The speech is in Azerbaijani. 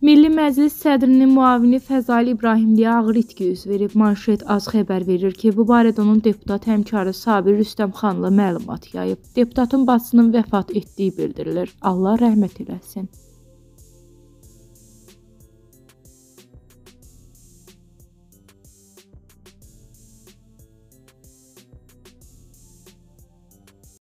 Milli Məclis sədrinin müavini Fəzail İbrahimliyə ağır itki üz verib. Manşet az xəbər verir ki, bu barədə onun deputat həmkarı Sabir Rüstəmxanlı məlumat yayıb. Deputatın bacısının vəfat etdiyi bildirilir. Allah rəhmət eləsin.